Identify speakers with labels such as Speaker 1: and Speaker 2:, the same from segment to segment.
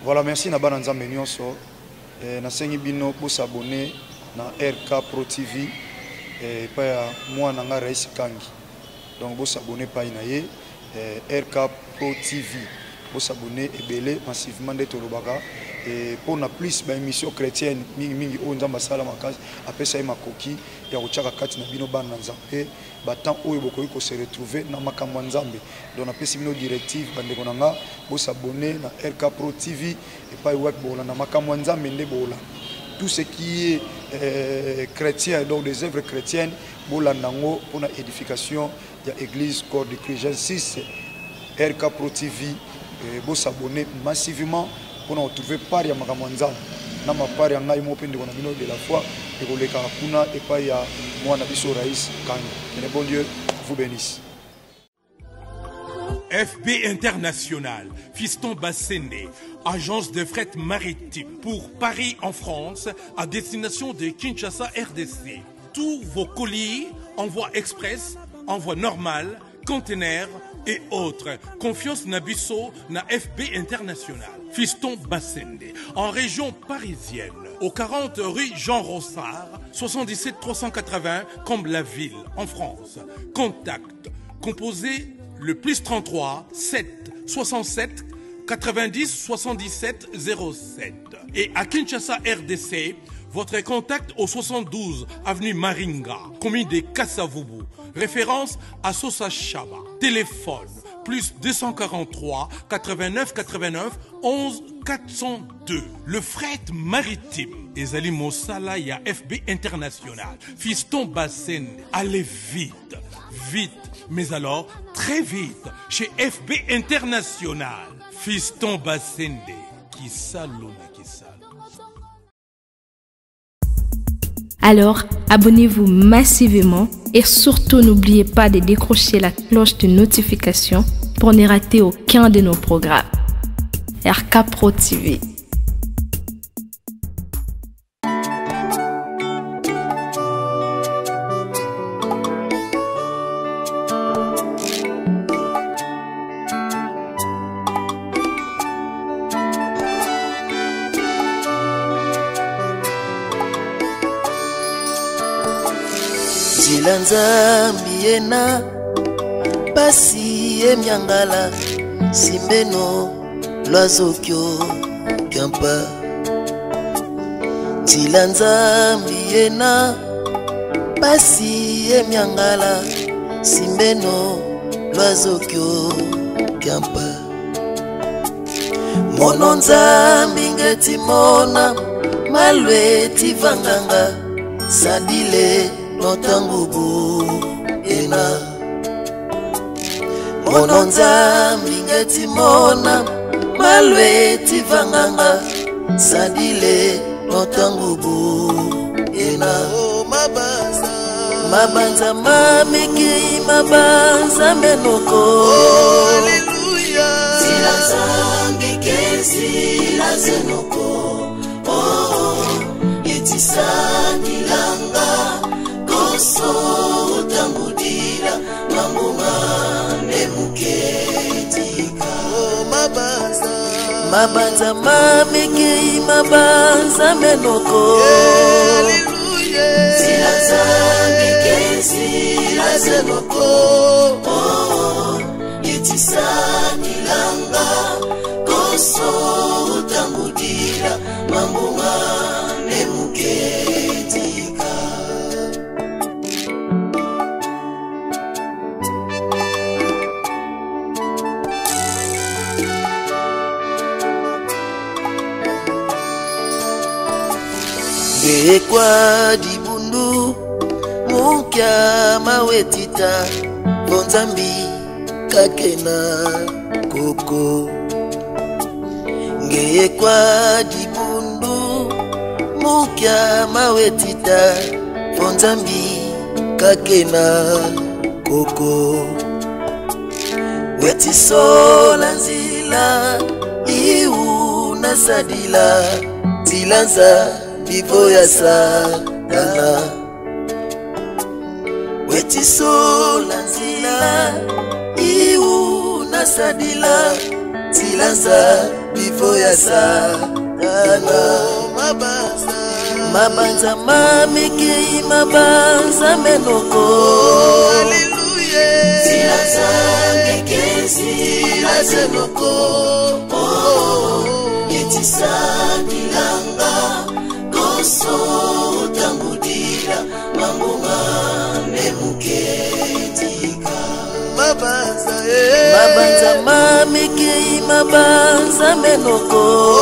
Speaker 1: Voilà, merci na bana nzambe nyonso. Na sengi bino pour s'abonner na RK Pro TV et pa ya moi na nga Rais Kangi. Donc vous s'abonner pa inaye RK Pro TV. Vous s'abonner et belé massivement de Tolobaka et pour na plus ba émission chrétienne mingi o nzamba sala makazi apesa ma koki ya kochaka kati na bino bana nzambe batant oyo bokoyi ko se retrouver na makambo nzambe. Donc na pesi bino directive bande konanga vous s'abonner na RK Pro TV et pas web bola na makambo nzambe nde bola. Tout ce qui est chrétien, donc des œuvres chrétiennes, pour la édification de l'église corps de Christ. J'insiste, RK Pro TV, vous s'abonner massivement pour nous retrouver par Yamagamanzan. Nous avons par Yangaïmopen de la foi et pour les Karakuna et pas ya moi Nabiso Raïs Kang. Que le bon Dieu vous bénisse.
Speaker 2: FB International, Fiston Bassende, agence de fret maritime pour Paris en France, à destination de Kinshasa RDC. Tous vos colis, envoi express, envoi normal, conteneurs et autres. Confiance Nabiso na FB International, Fiston Bassende, en région parisienne, au 40 rue Jean Rossard, 77 380 Comble-la-Ville, en France. Contact, composé le plus 33 7 67 90 77 07. Et à Kinshasa RDC, votre contact au 72 avenue Maringa, commune de Kassavubu. Référence à Sosa Chaba. Téléphone plus 243 89 89 11 402. Le fret maritime. Ezali Mosala ya FB International. Fiston Bassende. Allez vite, vite. Mais alors, très vite, chez FB International, Fiston Bassende, qui salue.
Speaker 3: Alors, abonnez-vous massivement et surtout n'oubliez pas de décrocher la cloche de notification pour ne rater aucun de nos programmes. RK Pro TV.
Speaker 4: Nzambi ena pasi emyangala simbeno lwazokyo kampa Tila Nzambi ena pasi emyangala simbeno lwazokyo kampa Mono Nzambi ngeti mona malwe tivanganga sadile notangubu ena Mono Nzambi ngeti mona malwe tivanganga sadile notangubu ena mabanza mamiki mabanza menoko Alleluia Tila Nzambi kesi la zenoko Yetisani langa Koso utangudila Mamunga nemuketika Mabanza mamiki mabanza menoko Alleluia Tila Nzambi kesi la zenoko Yetisani langa Koso utangudila Mamunga nemuketika Gekwa dibundu Mukya mawetita Bonzambi kakena koko Gekwa dibundu Mukya mawetita Bonzambi kakena koko Wetisola nzila Iu nasadila Tilanza Vivo ya Satana Wetisola nzila Iu nasadila Tilanza bivo ya satana mabanza mamekei mabanza menoko zilaza ngeke zilaza noko etisa kilanga koso utangudira mambunga memuketika mabanza mamekei mabanza menoko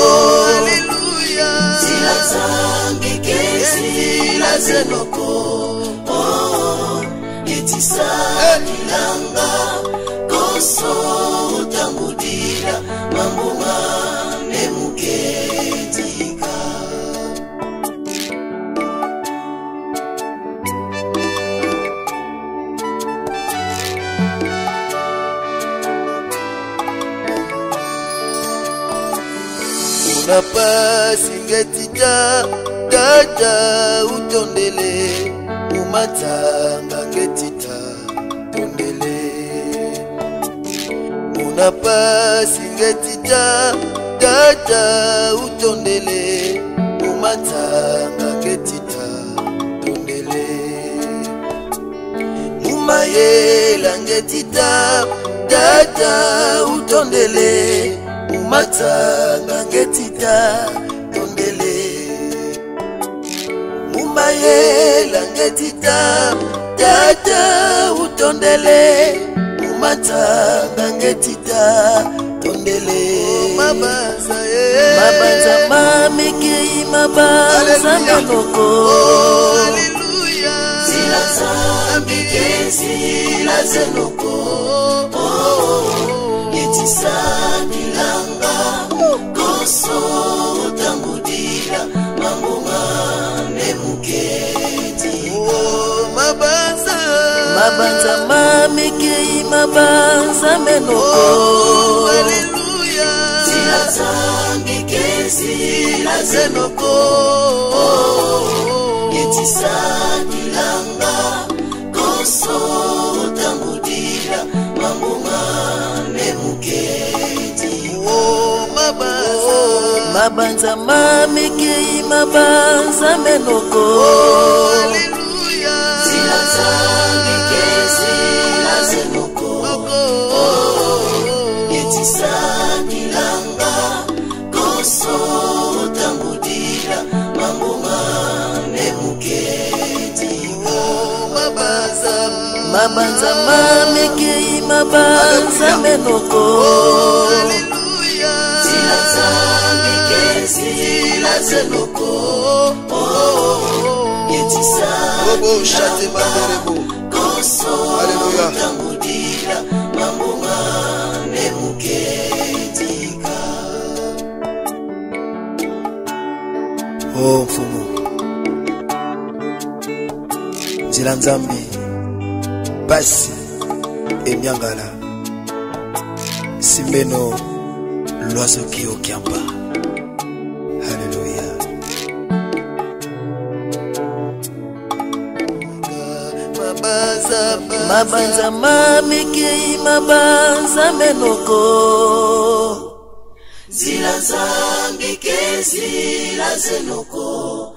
Speaker 4: zilaza ngeke zilaza noko etisa kilanga koso utangudira mambunga memuketika unapasi ngetita dada utondele umatanga ngetita tondele unapasi ngetita dada utondele umatanga ngetita tondele mumayela ngetita dada utondele umatanga ngetita tondele mumayela ngetita dada utondele umatanga ngetita tondele mabanza mamekei mabanza menoko zilaza mbike zilaza noko etisa kilanga koso utangudira mambunga memuketika mabanza mamekei mabanza menoko zilaza mbike zilaza noko etisa kilanga koso utangudira mambunga mabanza mamekei mabanza menoko zilaza mbike zilaza noko etisa kilanga koso utangudira mambunga memuketika mabanza mamekei mabanza menoko zilaza mbike zilaza noko etisa kilanga koso utangudira mambunga memuketika. Oh mfumu nzila nzambi pasi emyangala simbeno l'oiseau qui au kiamba. Alléluia. Mabanza mamekei mabanza menoko zilaza mbike zilaza noko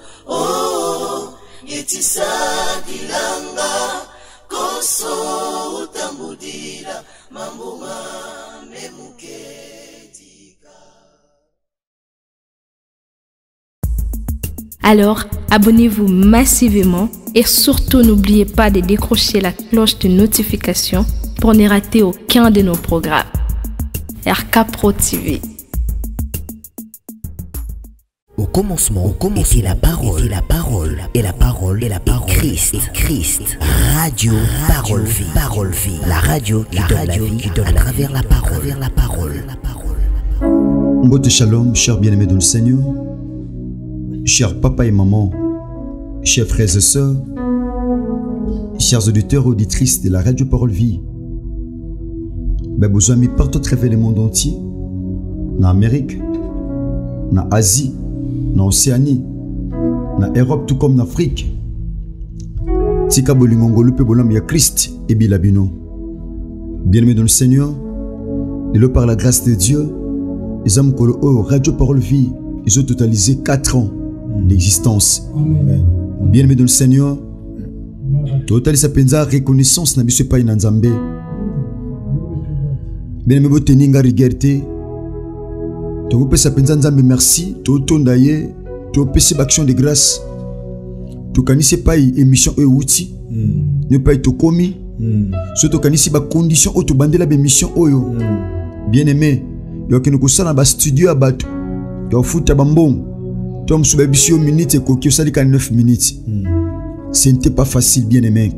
Speaker 4: etisa kilanga koso utambudira mambunga memuketika.
Speaker 3: Alors, abonnez-vous massivement et surtout n'oubliez pas de décrocher la cloche de notification pour ne rater aucun de nos programmes. RK Pro TV.
Speaker 5: Au commencement était la parole, et la parole, et la parole, et la parole, Christ. Radio, parole, vie. La radio qui donne la vie à travers la parole.
Speaker 6: Mbote Shalom, chers bien-aimés dans le Seigneur, chers papa et maman, chers frères et sœurs, chers auditeurs et auditrices de la radio Parole Vie. Besoin de partout travers le monde entier, en Amérique, en Asie, en Océanie, en Europe, tout comme en Afrique. Tika bolingongolo pe bolam ya Christ et bilabino. Bien-aimés dans le Seigneur, et le par la grâce de Dieu, Les âmes Radio Parole Vie, ils ont totalisé 4 ans d'existence. Bien-aimé dans le Seigneur, total sa penza reconnaissance na biso pa ina Nzambe. Bien-aimé bo teninga rigerte. To pe sa penza Nzambe merci, to tonda ye, to pese action de grâce. To kanisi pa émission e outi. Ne pas to komi. Surtout kanisi ba condition o to bandela be mission oyo. Bien-aimé, yo ke ko sala ba studio abato. Yo futa bambong. Tom subabisio minute ko ki sali 9 minutes. Ce n'était pas facile, bien-aimé.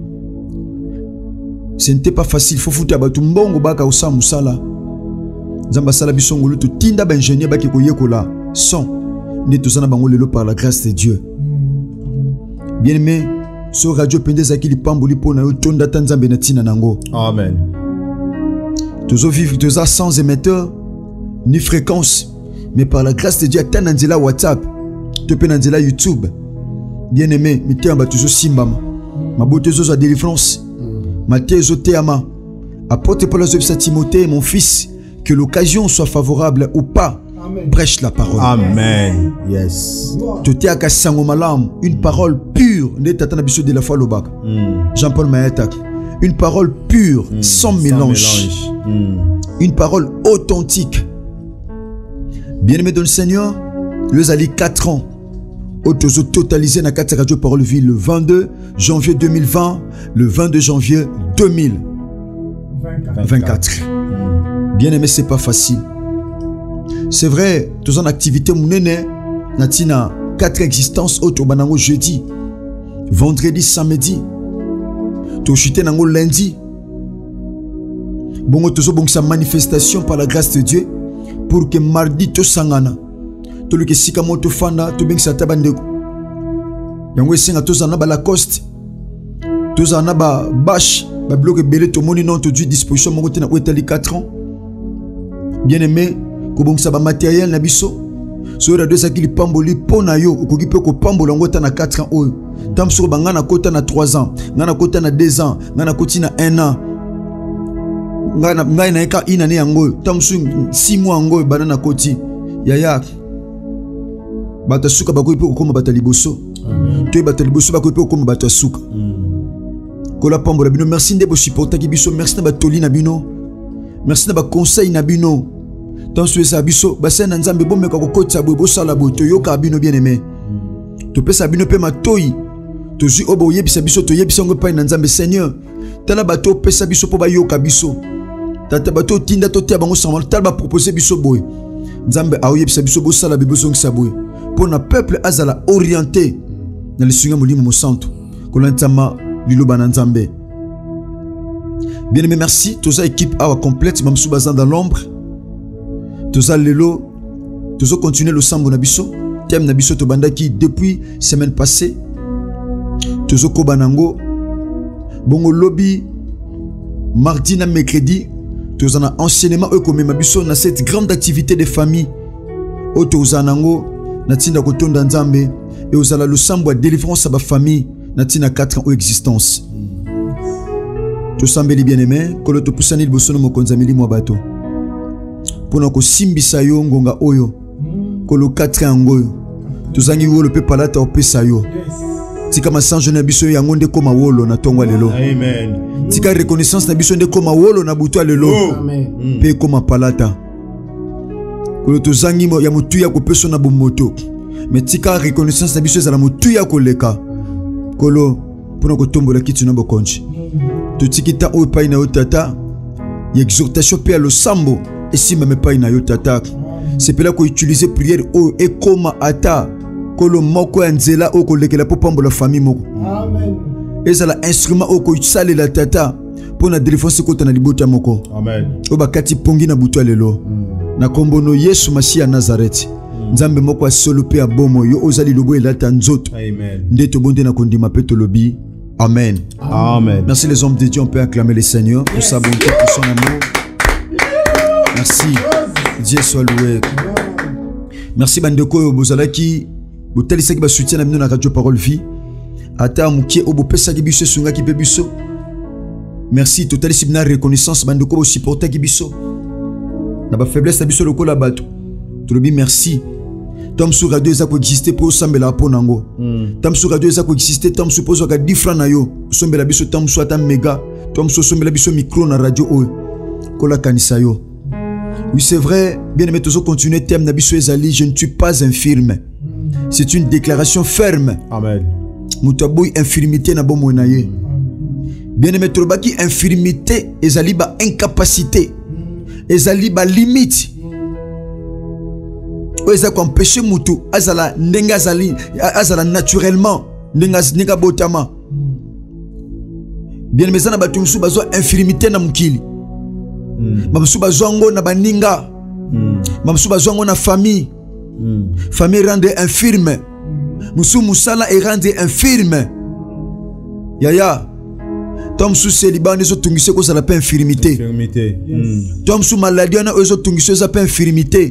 Speaker 6: Ce n'était pas facile. Faut foutre à mbongo baka usa musala. Zamba sala bisongolo to tinda ba ingénieur baki ko yekola. Son ne tozana bango lelo par la grâce de Dieu. Bien-aimé, so radio pendeza ki lipamboli pona yo tonda tanzambe na tina nango. Amen. Tozo vivre toza sans émetteur ni fréquence, mais par la grâce de Dieu tananzela WhatsApp, te penanzela YouTube. Bien-aimé, mettez en bas toujours simbama. Ma beauté zo délivrance. Ma thèse au théama. Apporte Paul à Timothée, mon fils, que l'occasion soit favorable ou pas. Amen. Prêche la parole. Amen. Yes. Toté akasango malam, une parole pure. Ne tatana biso de la foi lobak. Jean-Paul Mayatak. Une parole pure, sans mélange. Une parole authentique. Bien-aimé dans le Seigneur, nous allons 4 ans. Autos totalisé na 4 Radio Parole Vie le 22 janvier 2020, le 22 janvier 2024. Bien aimé, c'est pas facile. C'est vrai, tous en activité mounene, natina 4 existences auto banango jeudi, vendredi, samedi, to chuté nango lundi. Bongo tozo bon sa manifestation par la grâce de Dieu pour que mardi to sangana. To le sika moto fanda to beng sa tabandeko yango esenga tozana ba Lacoste tozana ba bash ba bloc belé to moni non to du disposition mongo tena otali 4 ans. Bien aimé ko bong sa ba matériel na biso so radio sakili pamboli pona yo okoki pe ko pambola ngo tana 4 ans oyo tam so banga na kota na 3 ans ngana kota na 2 ans ngana koti na 1 an ngana na eka ina ne yango tam so 6 mois ngo banana koti yaya bata suka bakoyi pe kokoma bata liboso to bata liboso bakoyi pe kokoma bata suka kola pambola bino. Merci ndebo supporter ki biso, merci na batoli na bino, merci na ba conseil na bino tant so biso basen na Nzambe bomeka kokotsa bo sala bo to yoka bino bien aimé to pesa bino pe matoyi to zi obo yebisa biso to yebisa ngo pa na Nzambe. Seigneur tala bato pesa biso po ba yoka biso tata bato tinda to tia bango sama tala ba proposer biso boy Nzambe a yebisa biso bo sala bibo songisa boy pour na peuple azala orienté dans le Seigneur molimo mo santo kolantama liloba na Nzambe. Bien aimé, merci toza équipe awa complète mamsu bazan dans l'ombre toza lelo tozo continuer le sambo na biso thème na biso to bandaki depuis semaine passée tozo ko banango bongo lobby mardi na mercredi toza na enseignement ekomema biso na cette grande activité de famille o toza nango natinda kotonda Nzambe et ozala le sambo de délivrance à ba famille natina 4 ans existence. To sambeli bien aimé kolo to pusani libosono mokonzameli mwa bato pona ko simbisa yo ngonga oyo kolo 4 ans ngoyo tozangi wolo pe palata opesa yo tika masanjo na biso yango nde koma wolo na tongwa lelo. Amen. Tika reconnaissance na biso nde koma wolo na butu lelo. Amen. Pe koma palata kolo tozangi ya mutu ya kopeso na bomoto mais tika reconnaissance na biso za la mutu ya koleka kolo pona ko tombola kitu na bokonji totikita o pa ina otata exhortation pe lo sambo et si même pas ina yotata c'est pela ko utiliser prière o et comme ata kolo moko nzela o ko lekela po pambola famille moko. Amen. Ezala instrument o ko sale la tata pona délivrance ko tana libota moko. Amen. O bakati pongi na butu lelo na kombono Yesu Masia Nazareth. Nzambe moko asolo pe abomo yo ozali lobo elata nzoto. Amen. Ndeto bonde na kondima pe to lobi. Amen. Amen. Merci les hommes de Dieu, on peut acclamer le Seigneur pour sa bonté, pour son amour. Merci. Dieu soit loué. Merci bandeko bozalaki botalisa ki ba soutien na bino na Radio Parole Vie. Ata mukie obo pesa ki biso sunga ki pe biso. Merci totalisi bina reconnaissance bandeko bo supporter ki biso. na ba faiblesse biso lokola bato tolobi merci tom sur radio eza ko exister pour sambela po nango tom sur radio eza ko exister tom suppose ka 10 francs na yo sombela biso tom so ata méga tom so sombela biso micro na radio oyo kola kanisa yo. Oui, c'est vrai, bien aimé, toujours continuer thème na biso ezali je ne suis pas infirme. C'est une déclaration ferme. Amen. Mutaboy infirmité na bomo na ye. Bien aimé, tolobaki infirmité ezali ba incapacité. Ezali ba limite. Oza ko empêcher mutu azala ndenga azala naturellement ndenga botama. Bien aimé, sana batu musu bazo infirmité na mukili. Mamusu bazongo na baninga. Mamusu bazongo na famille. Famille rende infirme. Musu musala et rende infirme. Yaya. Tom sous célibat ne so tungise ko sala pas infirmité. Tom sous maladie na ozo tungise ça pas infirmité.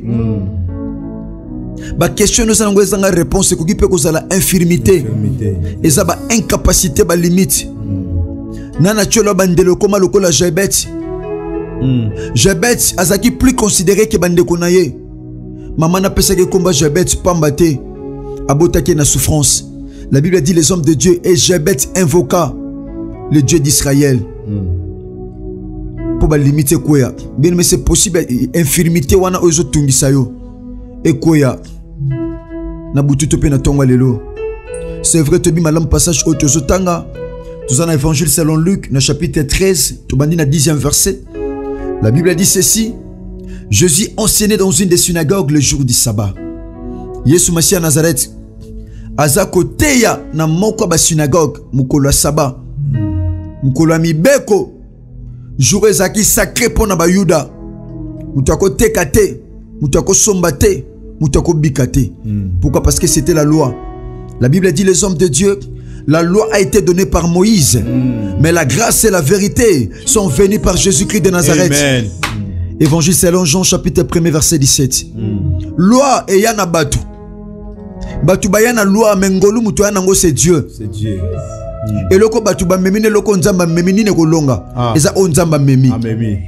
Speaker 6: Ba question nous avons une réponse ko ki pe ko sala infirmité. Et ça ba incapacité ba limite. Nana cholo bandelo koma lokola diabète. Diabète azaki plus considéré que bandeko na ye. Maman n'a pas que combat diabète pambate abotake na souffrance. La Bible dit les hommes de Dieu et diabète invoqua le Dieu d'Israël. Pour ba limiter quoi? Bien mais c'est possible infirmité wana ozo tungisa yo. Et quoi? Na bututo pe na tonga lelo. C'est vrai to bi malam passage au tozotanga. Nous en évangile selon Luc, dans chapitre 13, tout bandi na 10e verset. La Bible dit ceci. Jésus enseignait dans une des synagogues le jour du sabbat. Yesu Masia Nazareth. Azako teya na moko ba synagogue mukolo sabbat. Mukolo mibeko. Jour ezaki sacré pour na ba Yuda. Mutako tekate, mutako sombate, mutako bikate. Pourquoi? Parce que c'était la loi. La Bible dit les hommes de Dieu. La loi a été donnée par Moïse, mais la grâce et la vérité sont venues par Jésus-Christ de Nazareth. Amen. Évangile selon Jean chapitre 1 verset 17. Loi et yana batu. Batu bayana loi mengolu mutu yanango c'est Dieu. C'est Dieu. Et loko batu ba memine loko nzamba memini ne kolonga. Eza onzamba memi. Amemi.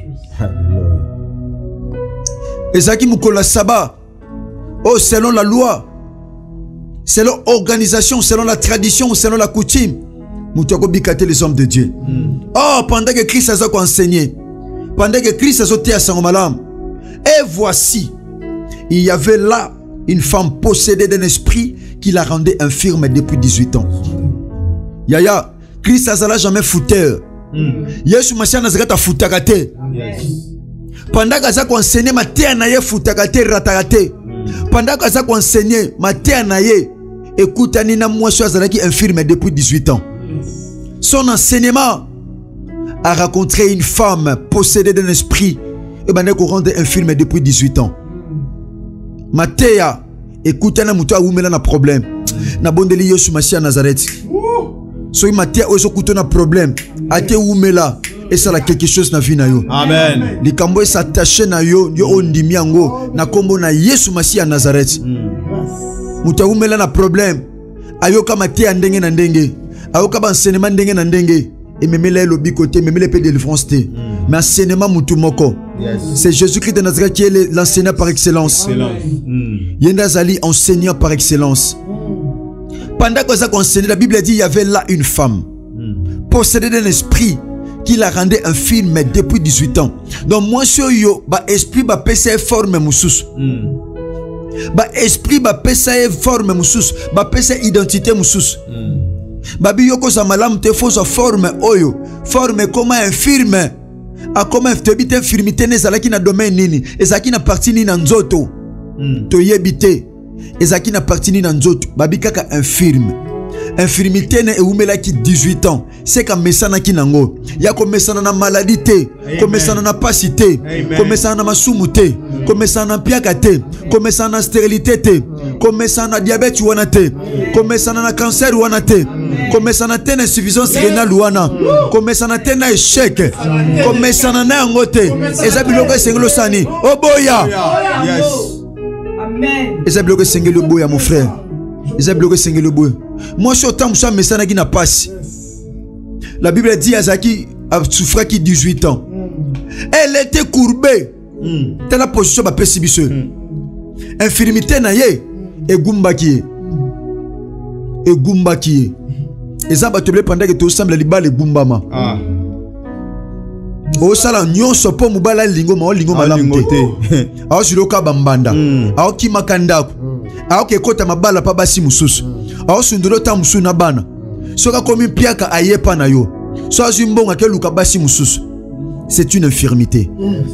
Speaker 6: Ezaki mukola saba. Oh selon la loi. Selon l'organisation, selon la tradition, selon la coutume, nous devons bikater les hommes de Dieu. Oh, pendant que Christ a enseigné, pendant que Christ a été à son malam, et voici, il y avait là une femme possédée d'un esprit qui la rendait infirme depuis 18 ans. Yaya, Christ a jamais fouteur. Yesu Masia Nazareth a foutakate. Pendant que ça enseigné, ma terre n'a pas foutakate ratakate. Pendant que ça enseigné, ma terre n'a pas. Écoute, Anina Mouasso Azalaki infirme depuis 18 ans. Son enseignement a rencontré une femme possédée d'un esprit et ben qu'on rende infirme depuis 18 ans. Matéa, écoute, Anna Moutoua Oumela na problème. Na bondeli Yesu Masia Nazareth. Soy Matéa Ozo Koutona problème. Ate Oumela. Et ça a quelque chose na vie na yo. Amen. Les kambo s'attacher na yo ondimiango na kombo na Yesu Masia Nazareth. Mutaumela na problème. Ayoka maté ndenge na ndenge. Ayoka ba enseignement ndenge na ndenge. Et memele lobi côté memele pe délivrance té. Mais enseignement mutu moko. C'est Jésus-Christ de Nazareth qui est l'enseignant par excellence. Yenda Zali enseignant par excellence. Pendant que ça enseignait, la Bible dit il y avait là une femme possédée d'un esprit qui la rendait infirme depuis 18 ans. Donc moi sur yo ba esprit ba pesa forme musus. Ba esprit ba pesa forme musus, ba pesa identité musus. Ba bi yoko za malam te fo sa forme oyo, forme comme infirme. A comme te bite infirmité nezalaki na domaine nini, ezaki na partie ni na nzoto. To yebite. Ezaki na partie ni na nzoto, ba bi kaka infirme. Infirmité ne eumela ki 18 ans. C'est comme mesana ki nango. Ya ko mesana na maladie, ko mesana na pasité, ko mesana na masumuté, ko mesana na piakate, ko mesana na stérilité te, ko mesana na diabète wana te, ko mesana na cancer wana te, ko mesana te na insuffisance rénale wana, ko mesana te na échec, ko mesana na ngote. Eza biloko sengelo sani. Oboya. Yes. Amen. Eza biloko sengelo boya mon frère. Eza biloko sengelo boya. Moi, je suis autant de message qui n'a pas. La Bible dit à Zaki a souffert qui 18 ans. Elle était courbée telle la position ba pesi biso infirmité na ye egumbaki eza bato ble pendant que to semble libala egumbama o sala nyonso po mobala lingo malamu te aho siroka bambanda aho kimaka ndako aho kekota mabala pa basi mususu aho sundolo ta musu na bana soka komi piaka ayepa na yo so azwi mbongo akeluka basi mususu. C'est une infirmité.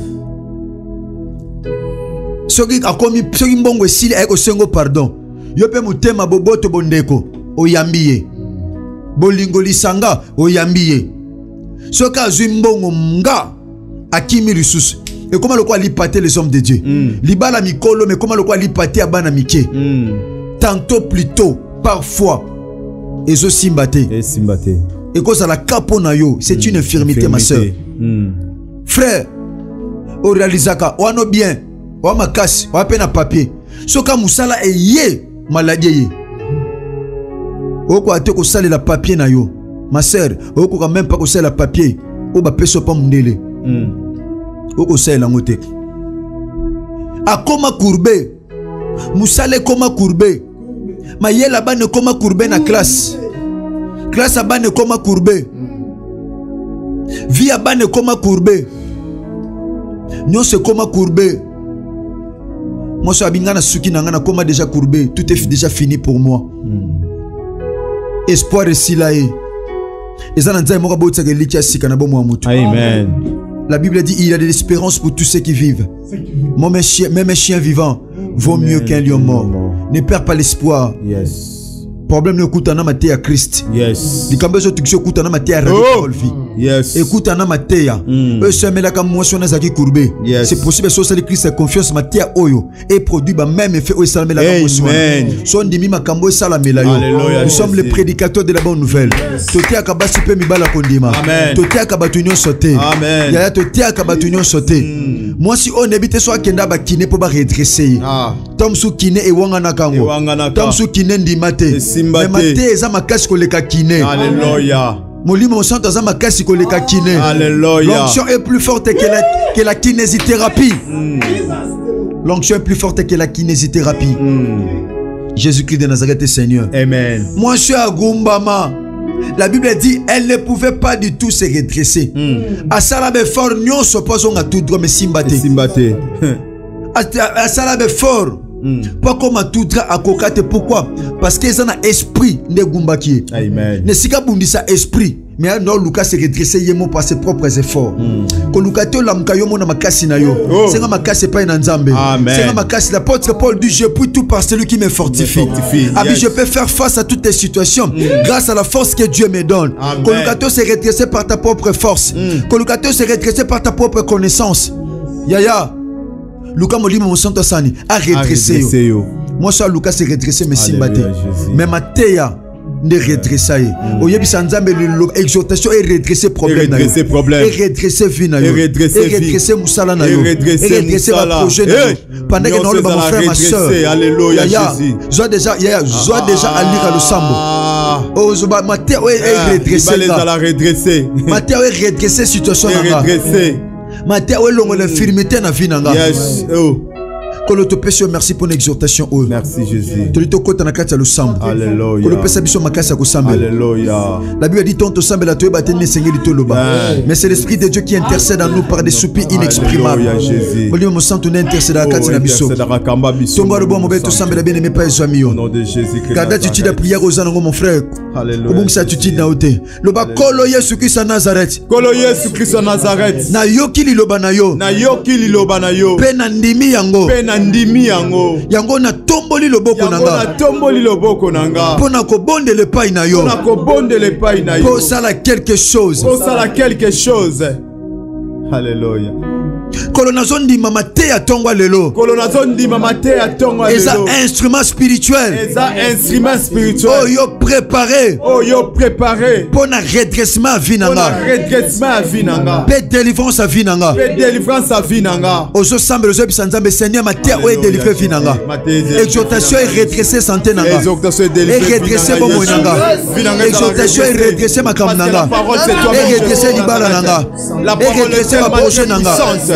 Speaker 6: Soki mbongo esili ayeko sengo pardon yo pe mutema boboto bondeko oyambiye bolingo lisanga oyambiye soki azwi mbongo nga akimi lisusu et comment le quoi lipate les hommes de Dieu libala mikolo mais comment le quoi lipate abana mike tantôt plutôt parfois ezo simbate et cause à la capo na yo c'est une infirmité ma sœur frère au réalisaka wano bien wa makasi wa pe na papier soka musala eye maladie ye oko ate ko sala la papier na yo ma sœur oko quand même pas ko sala papier o ba peso pa mundele oko sala ngote akoma courbe musale koma courbe mayela bane koma courbe na classe abane koma courbe vie abane koma courbe nyonse koma courbe. Moi, je suis déjà courbé. Tout est déjà fini pour moi. Espoir est si là. Amen. La Bible dit il y a de l'espérance pour tous ceux qui vivent. Même un chien vivant vaut mieux qu'un lion mort. Ne perds pas l'espoir. Problème ne coûte en maté à Christ. Yes. Les cambeaux de coûte en maté à vie. Yes. Écoute en maté à. Eux se mettent la camotion à qui courbé. C'est possible que le Christ ait confiance maté à Oyo et produit même effet au salamé la camotion. Son dimi ma cambo salamé la. Nous sommes les prédicateurs de la bonne nouvelle. Toté à kabasi pe mi bala kondima. Toté à kabatunyo sauté. Amen. Yaya toté à kabatunyo sauté. Moi si on habite soit kenda ba kiné pour ba redresser. Tom sou kiné et wangana kango. Tom sou kiné ndimate. Mais maté eza makasi koleka kiné. Alléluia. Molimo santo eza makasi koleka kiné. Alléluia. L'onction est plus forte que la kinésithérapie. L'onction est plus forte que la kinésithérapie. Jésus-Christ de Nazareth est Seigneur. Amen. Moi je suis à Gumbama. La Bible dit elle ne pouvait pas du tout se redresser. Asalabe fort nyon s'oppose à tout droit mais simbate. Asalabe fort. Pas comme à tout droit à kokate. Pourquoi? Parce qu'ils ont un esprit de Gumbaki. Amen. Ne sika bundisa esprit. Mais non, Lucas s'est redressé yémo par ses propres efforts. Quand Lucas te l'amkayo mona makasi na yo. C'est nga makasi pas une nzambe. C'est nga makasi. L'apôtre Paul dit je puis tout par celui qui me fortifie. Abi je peux faire face à toutes les situations grâce à la force que Dieu me donne. Quand Lucas te s'est redressé par ta propre force. Quand Lucas te s'est redressé par ta propre connaissance. Yaya. Lucas Molimo mon santo sani a redressé yo. Moi ça Lucas s'est redressé mais simbate. Mais Matéa ne redressa ye. Oyebi sanzambe l'exhortation est redresser problème na yo. Et redresser vie na yo. Et redresser musala na yo. Et redresser ma projet na yo. Pendant que nous mon frère ma soeur. Alléluia Jésus. Joie déjà à lire le sambo. Oh zoba Matéa est redresser. Matéa est redresser situation na redresser. Matéa est longo l'infirmité na vie na nga. Yes. Merci pour l'exhortation. Merci Jésus. Alléluia. La Bible dit mais c'est l'Esprit de Dieu qui intercède en nous par des soupirs inexprimables. Au nom de Jésus-Christ. Garde attitude de prière aux anges, mon frère. Alléluia. Attitude na ote. Loba kolo Yesu Christ à Nazareth. Kolo Yesu Christ à Nazareth. Na yoki liloba na yo. Na yoki liloba na yo. Pe na ndimi yango. Ndimi yango na tomboli loboko nanga pona ko bonde le pai na yo po sala quelque chose alléluia Kolonazondi mamate ya tongwa lelo. Eza instrument spirituel. Oh yo préparé. Pour na redressement vinanga. Pe délivrance à vinanga. Ozo sambe ozo bisanzambe Seigneur maté o délivrer vinanga. Exhortation et redresser santé nanga. Et redresser bon nanga. Exhortation et redresser makamnanga. Et redresser libala nanga. Et redresser ma projet nanga.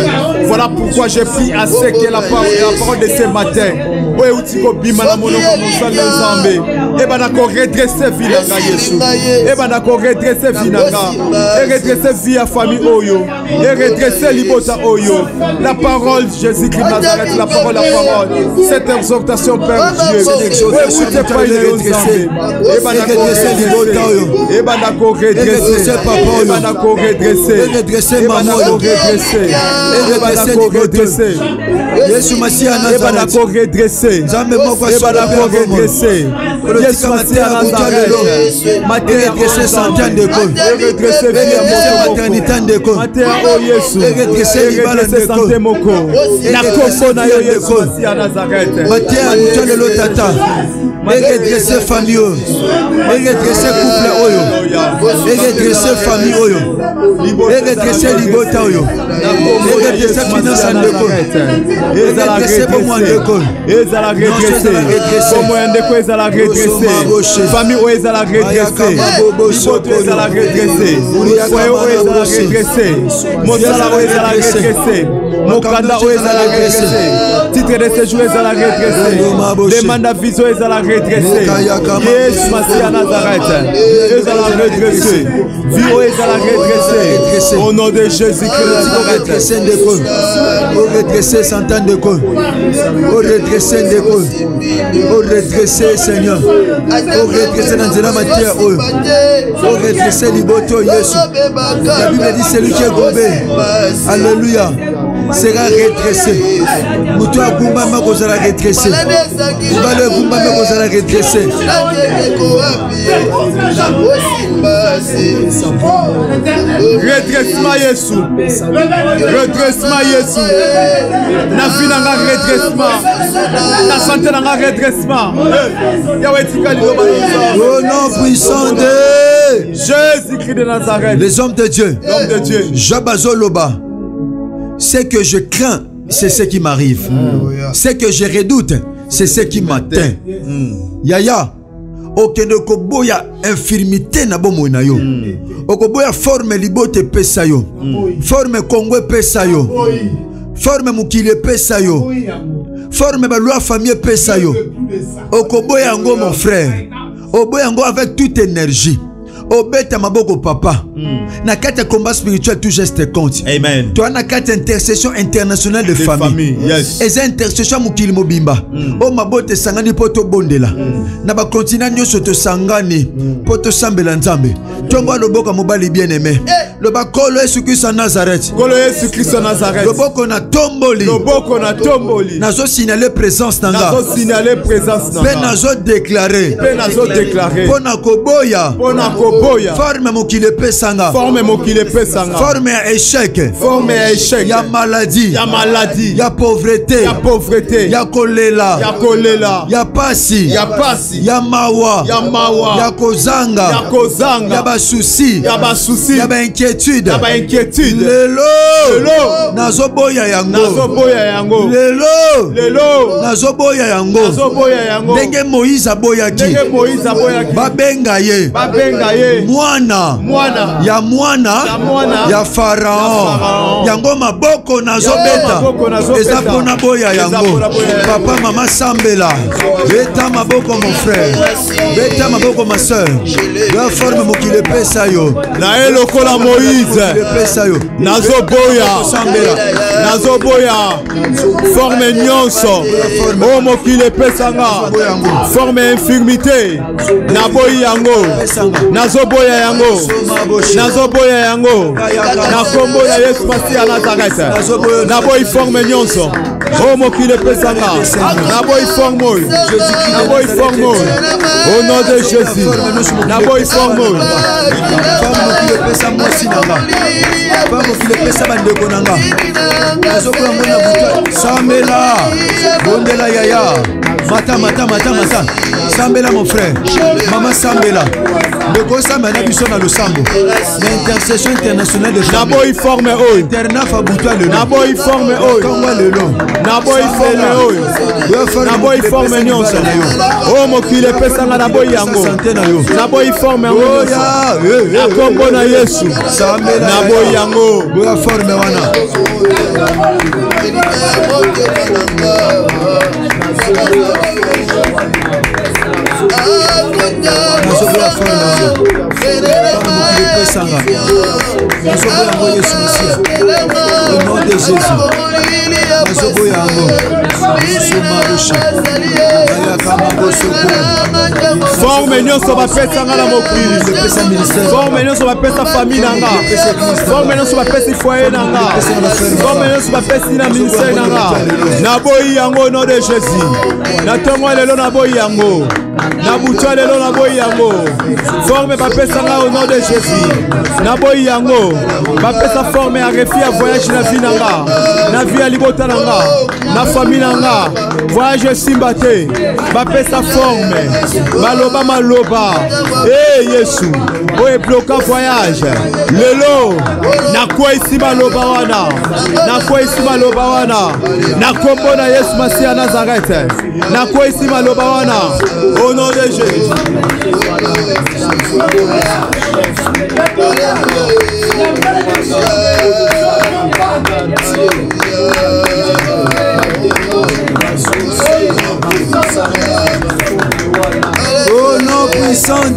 Speaker 7: Voilà pourquoi j'ai pris à sec la parole de ce matin. Oui, Outiko Bimana Monoko Moussanga Nzambe. Et banako redresser Vinanga Yesu. Et banako redresser Vinanga. Et redresser via famille Oyo. Et redresser Libota Oyo. La parole Jésus-Christ Nazareth, la parole. Cette exhortation, Père Dieu. Écoutez pas une redresser. Et banako redresser. Et banako redresser. Et banako redresser. Et banako redresser. Et banako redresser. Yesu Masia Nazareth. Et banako redresser. Et banako redresser. Yesu Masia Nazareth. Redresser centaines de causes. Redresser maternité de causes. Redresser libala de causes. Na kombo na yo Yesu Masia Nazareth. Matia mutale lo tata. Redresser famille. Redresser couple oyo. Redresser famille oyo. Redresser libota oyo. Redresser finance en de causes. Redresser pour moi de causes. Ezala redresser. Comme un de quoi ezala redresser. Famille où ezala redresser. Liboto ezala redresser. Foyer où ezala redresser. Mosala où ezala redresser. Mokanda où ezala redresser. Titre de séjour ezala redresser. Demande d'avis où ezala redresser. Yesu Masia Nazareth. Ezala redresser. Vie où ezala redresser. Au nom de Jésus-Christ. Redresser des causes. Redresser centaines de causes. Redresser des causes. Redresser Seigneur. Redresser dans la matière. Redresser Liboto Yesu. La Bible dit celui qui est gobé. Alléluia. Sera redressé. Moutoua Goumba Mako sera redressé. Moubalé Goumba Mako sera redressé. Redressement Yesu. Redressement Yesu. Na vie nanga redressement. Na santé nanga redressement. Au nom puissant de Jésus-Christ de Nazareth. Les hommes de Dieu. L'homme de Dieu. Jabazoloba. Ce que je crains, c'est ce qui m'arrive. Ce que je redoute, c'est ce qui m'atteint. Yaya, okende koboya infirmité na bomo na yo. Okoboya forme libote pesa yo. Forme kongwe pesa yo. Forme mukile pesa yo. Forme balua famille pesa yo. Okoboya ngo mon frère. Oboya ngo avec toute énergie. Obeta maboko papa. Na kata combat spirituel tout geste compte. Amen. Toi na kata intercession internationale de famille. Yes. Et intercession mukili mobimba. O mabote sangani poto bondela. Na ba continent nyoso to sangani poto sambela nzambe. Tongo loboko mobali bien aimé. Lobako lo Yesu Christ Nazareth. Kolo Yesu Christ Nazareth. Loboko na tomboli. Loboko na tomboli. Nazo signaler présence nanga. Nazo signaler présence nanga. Pe nazo déclarer. Pe nazo déclarer. Pona koboya. Pona koboya. Forme mokile pesanga. Forme mokile pesanga. Forme échec. Forme échec. Ya maladie. Ya maladie. Ya pauvreté. Ya pauvreté. Ya kolela. Ya kolela. Ya pasi. Ya pasi. Ya mawa. Ya mawa. Ya kozanga. Ya kozanga. Ya ba souci. Ya ba souci. Ya ba inquiétude. Ya ba inquiétude. Lelo. Lelo. Nazoboya yango. Nazoboya yango. Lelo. Lelo. Nazoboya yango. Nazoboya yango. Ndenge Moïse aboyaki. Ndenge Moïse aboyaki. Babenga ye. Babenga ye. Mwana. Mwana. Ya mwana. Ya mwana. Ya Pharaon. Yango maboko nazobeta. Eza pona boya yango. Papa mama sambela. Beta maboko mon frère. Beta maboko ma soeur. La forme mokile pesa yo. Na elokola Moïse. Pesa yo. Nazoboya. Sambela. Nazoboya. Forme nyonso. O mokile pesa nga. Forme infirmité. Naboyi yango. Nazoboya yango. Nazoboya yango. Na kombo ya Yesu Masia Nazareth. Naboyi forme nyonso. O mokile pesa nga. Naboyi forme. Naboyi forme. Au nom de Jésus. Naboyi forme. Forme mokile pesa mosi nanga. Forme mokile pesa bandeko nanga. Nazoboya mona buta. Samela. Bondela yaya. Mata. Sambela mon frère. Maman Sambela. Le gros Sambela biso na losambo. L'intercession internationale de
Speaker 8: Nabo il forme oi.
Speaker 7: Interna Fabuta le
Speaker 8: Nabo il forme oi.
Speaker 7: Kangwa le long.
Speaker 8: Nabo il forme oi. Nabo il forme nyonso. Oh mokile pesa nga nabo yango. Nabo il forme oi. Na kombo na Yesu. Nabo yango.
Speaker 7: Boya forme wana. Au nom de Jésus.
Speaker 8: Forme nyonso bapesa nga na mokili. Forme nyonso bapesa famille na nga. Forme nyonso bapesa foyer na nga. Forme nyonso bapesa na ministère na nga. Naboyi yango au nom de Jésus. Na tongo lelo naboyi yango. Na butwa lelo naboyi yango. Forme bapesa nga au nom de Jésus. Naboyi yango. Bapesa forme ya refi ya voyage na vie na nga. Na vie ya libota na nga. Na famille na nga. Voyage simba te. Bapesa forme. Maloba. Eh Yesu. Oye bloka voyage. Lelo. Na kwa isi maloba wana. Na kwa isi maloba wana. Na kombo na Yesu Masia Nazareth. Na kwa isi maloba wana. Au nom de Jésus.
Speaker 7: Au nom puissant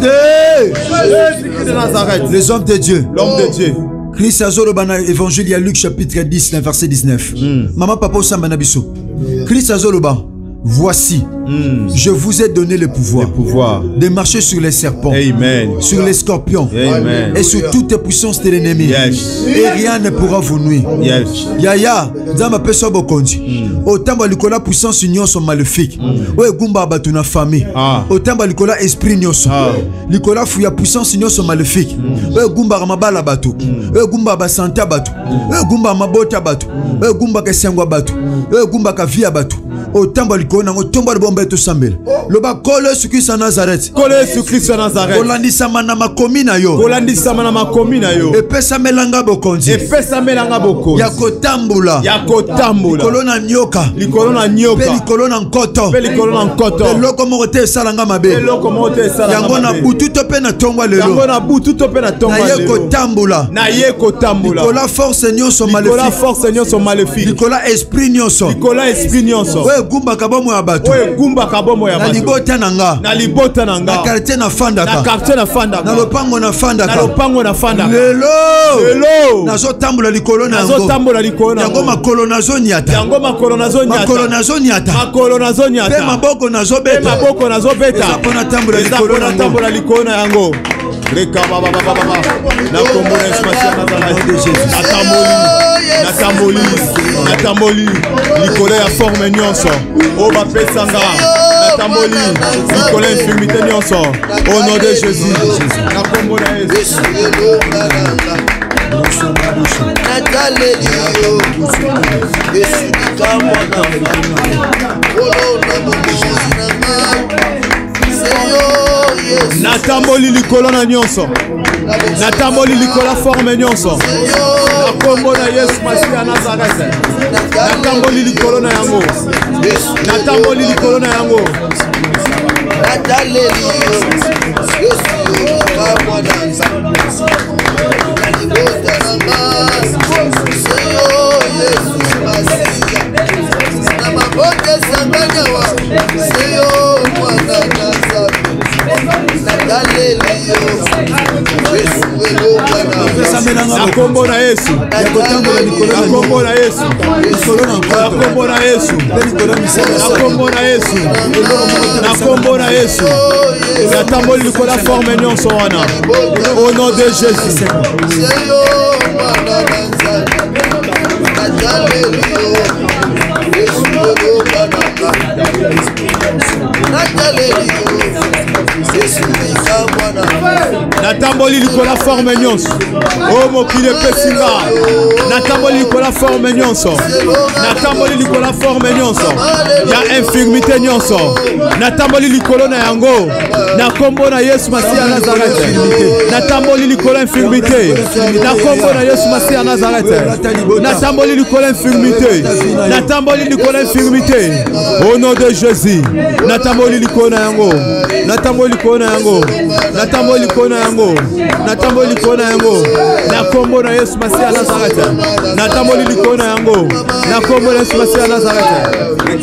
Speaker 7: de
Speaker 8: Nazareth.
Speaker 7: Les hommes de Dieu.
Speaker 8: L'homme de Dieu.
Speaker 7: Christ Azolobana évangile à Luc chapitre 10 verset 19. Maman papa Osamba biso. Christ Azoloba. Voici, je vous ai donné le pouvoir de marcher sur les serpents,
Speaker 8: Amen.
Speaker 7: Sur les scorpions,
Speaker 8: Amen.
Speaker 7: Et sur toute puissance de l'ennemi.
Speaker 8: Yes.
Speaker 7: Et rien ne pourra vous nuire.
Speaker 8: Yes.
Speaker 7: Yaya, Zama Peso Bokondi. Autant balikola puissance union sont maléfiques. Ouais, Gumba Batuna famille. Autant balikola esprit nyoso. Likola fouya puissance union sont maléfiques. Ouais, Gumba Ramabala Batu. Ouais, Gumba Basanta Batu. Ouais, Gumba Mabota Batu. Ouais, Gumba Kesengwa Batu. Ouais, Gumba Kavia Batu. Autant balikona otomba bombe to sambela. Loba kole su Christ Nazareth.
Speaker 8: Kole su Christ Nazareth.
Speaker 7: Kolandisa mana makomi na yo.
Speaker 8: Kolandisa mana makomi na yo.
Speaker 7: Epesa melanga bokonzi.
Speaker 8: Epesa melanga bokonzi.
Speaker 7: Yakotambula.
Speaker 8: Yakotambula.
Speaker 7: Likolona nyoka.
Speaker 8: Likolona nyoka.
Speaker 7: Pe likolona nkoto.
Speaker 8: Pe likolona nkoto.
Speaker 7: Eloko mote salanga mabe.
Speaker 8: Eloko mote salanga mabe.
Speaker 7: Yango na butu to pe na tongwa lelo.
Speaker 8: Yango na butu to pe na tongwa lelo.
Speaker 7: Na yekotambula.
Speaker 8: Na yekotambula.
Speaker 7: Likola force nyonso maléfique.
Speaker 8: Likola force nyonso maléfique.
Speaker 7: Likola esprit nyonso.
Speaker 8: Likola esprit nyonso.
Speaker 7: We gumba kabomo ya bato.
Speaker 8: We gumba kabomo ya bato.
Speaker 7: Na libota nanga.
Speaker 8: Na libota nanga.
Speaker 7: Na quartier na fandaka.
Speaker 8: Na quartier na fandaka.
Speaker 7: Na lopango na fandaka.
Speaker 8: Na lopango na fandaka.
Speaker 7: Lelo. Nazo tambola likolo na yango.
Speaker 8: Nazo tambola likolo na yango.
Speaker 7: Yango makolo nazo nyata.
Speaker 8: Yango makolo nazo nyata.
Speaker 7: Makolo nazo nyata.
Speaker 8: Makolo nazo nyata.
Speaker 7: Pe maboko nazo beta.
Speaker 8: Pe maboko nazo beta.
Speaker 7: Eza pona tambola likolo na yango.
Speaker 8: Tambola likolo na yango. Reka baba. Na kombola espasial na zala de Jésus. Natamboli. Likolo ya forme nyonso. O ba pesanga. Natamboli. Likolo infirmité nyonso. Au nom de Jésus. Na kombola Yesu. Natamboli likolo na nyonso. Natamboli likolo forme nyonso. Na kombo na Yesu Masia Nazareth. Natamboli likolo na yango. Natamboli likolo na yango. Na kombo na Yesu. Na kombo na Yesu. Na kombo na Yesu. Na kombo na Yesu. Na kombo na Yesu. Natamboli likolo forme nyonso wana. Au nom de Jésus. Natamboli likola forme nyonso. Oh mokili pesinga. Natamboli likola forme nyonso. Natamboli likola forme nyonso. Ya infirmité nyonso. Natamboli likolo na yango. Na kombo na Yesu Masia Nazareth. Natamboli likolo infirmité. Na kombo na Yesu Masia Nazareth. Natamboli likolo infirmité. Natamboli likolo infirmité. Au nom de Jésus. Natamboli likolo na yango. Natamboli likolo na yango. Natamboli likolo na yango. Natamboli likolo na yango. Na kombo na Yesu Masia Nazareth. Natamboli likolo na yango. Na kombo na Yesu Masia Nazareth.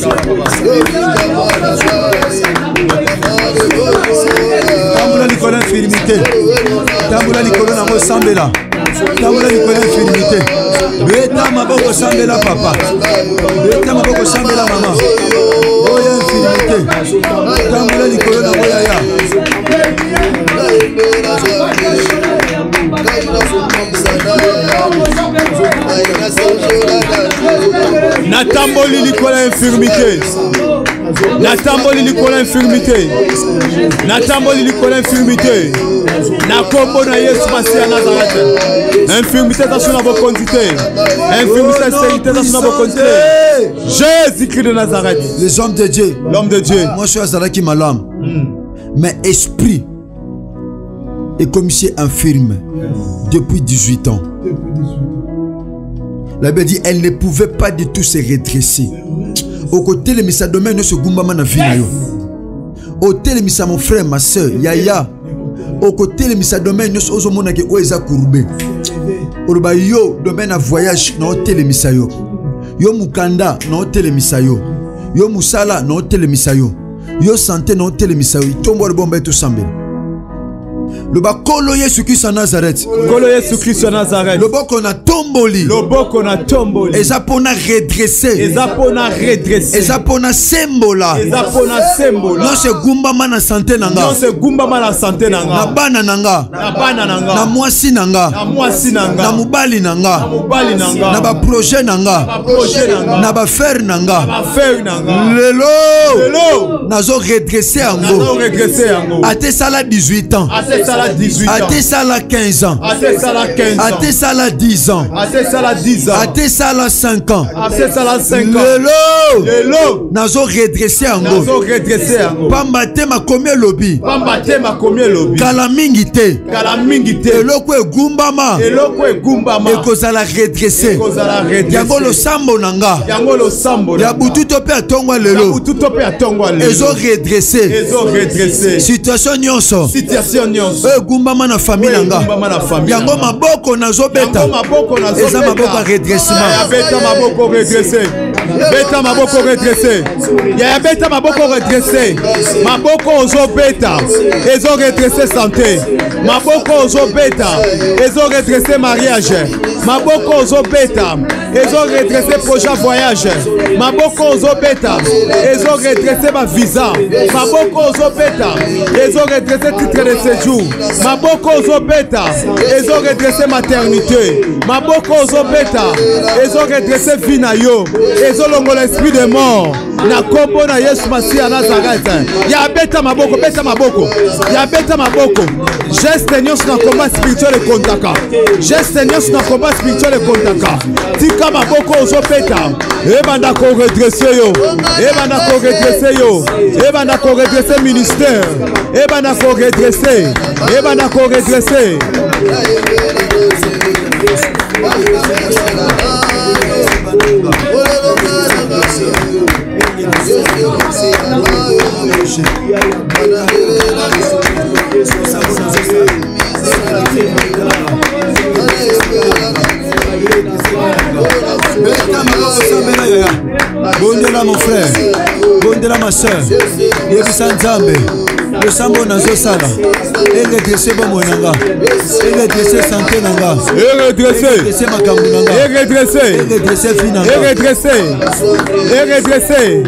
Speaker 7: Tamboula likolo infirmité. Tamboula likolo na mo sambela. Tamboula likolo infirmité. Beta maboko sambela papa. Beta maboko sambela mama. Oya infirmité. Tamboula likolo na mo yaya.
Speaker 8: Natamboli likolo infirmité. Natamboli likolo infirmité. Natamboli likolo infirmité. Na kombo na Yesu Masia Nazareth. Infirmité ta suna bokondité. Infirmité sécurité ta suna bokondité. Jésus-Christ de Nazareth.
Speaker 7: Les hommes de Dieu.
Speaker 8: L'homme de Dieu.
Speaker 7: Moi je suis Azaraki Malam. Mais esprit est commissaire infirme depuis 18 ans. La Bible dit elle ne pouvait pas du tout se redresser. Au côté de misa domaine ne se gumbama na vie na yo. Au côté misa mon frère ma soeur Yaya. Au côté de misa domaine ne se ozomona ke oeza kurube. Oloba yo domaine à voyage na hôtel misa yo. Yo mukanda na hôtel misa yo. Yo musala na hôtel misa yo. Yo santé na hôtel misa yo. Tombo le bombe tout semble. Le bakolo Yesu Christ en Nazareth.
Speaker 8: Kolo Yesu Christ en Nazareth.
Speaker 7: Le boko na tomboli.
Speaker 8: Le boko na tomboli.
Speaker 7: Eza pona redresser.
Speaker 8: Eza pona redresser.
Speaker 7: Eza pona sembola.
Speaker 8: Eza pona sembola.
Speaker 7: Non se gumba mana santé nanga.
Speaker 8: Non se gumba mana santé nanga.
Speaker 7: Na bana nanga.
Speaker 8: Na bana nanga.
Speaker 7: Na mwasi nanga.
Speaker 8: Na mwasi nanga.
Speaker 7: Na mubali nanga.
Speaker 8: Na mubali nanga.
Speaker 7: Na ba projet nanga.
Speaker 8: Na projet nanga.
Speaker 7: Na ba faire nanga.
Speaker 8: Na ba faire nanga.
Speaker 7: Lelo. Nazo redresser yango.
Speaker 8: Nazo redresser yango.
Speaker 7: Ate sala 18 ans.
Speaker 8: Ate sala 18 ans.
Speaker 7: Ate sala 15 ans.
Speaker 8: Ate sala 15 ans.
Speaker 7: Ate sala 10 ans.
Speaker 8: Ate sala 10 ans.
Speaker 7: Ate sala 5 ans.
Speaker 8: Ate sala 5 ans.
Speaker 7: Lelo. Nazo redresser yango.
Speaker 8: Nazo redresser yango.
Speaker 7: Pamba te makomi lobi.
Speaker 8: Pamba te makomi lobi.
Speaker 7: Kala mingi te.
Speaker 8: Kala mingi te.
Speaker 7: Eloko egumbama.
Speaker 8: Eloko egumbama.
Speaker 7: Ekozala redresser.
Speaker 8: Ekozala redresser.
Speaker 7: Yango lo sambo nanga.
Speaker 8: Yango lo sambo.
Speaker 7: Ya butu to pe atongwa lelo.
Speaker 8: Ya butu to pe atongwa lelo.
Speaker 7: Ezo redresser.
Speaker 8: Ezo redresser.
Speaker 7: Situation nyonso.
Speaker 8: Situation nyonso.
Speaker 7: Egumbama na famille nanga. Yango maboko nazo beta.
Speaker 8: Yango maboko nazo beta.
Speaker 7: Eza maboko redressement.
Speaker 8: Ya beta maboko redresser. Beta maboko redresser. Ya beta maboko redresser. Maboko ozo beta. Ezo redresser santé. Maboko ozo beta. Ezo redresser mariage. Maboko ozo beta. Ezo redresser projet voyage. Maboko ozo beta. Ezo redresser ma visa. Maboko ozo beta. Ezo redresser titre de séjour. Maboko ozo beta. Ezo redresser maternité. Maboko ozo beta. Ezo redresser vie na yo. Ezo longo l'esprit de mort. Na kombo na Yesu Masia Nazareth. Ya beta maboko, beta maboko. Ya beta maboko. Geste nyonso na combat spirituel e kontaka. Geste nyonso na combat spirituel e kontaka. Tika maboko ozo beta. Ebanda ko redresser yo. Ebanda ko redresser yo. Ebanda ko redresser ministère. Ebanda ko redresser. Ebanda ko redresser.
Speaker 7: Bondela mon frère, bondela ma soeur, yebisa Nzambe, le sambo nazo sala, redresser bomo nanga, redresser santé nanga, redresser makambo nanga, redresser vie nanga,
Speaker 8: redresser.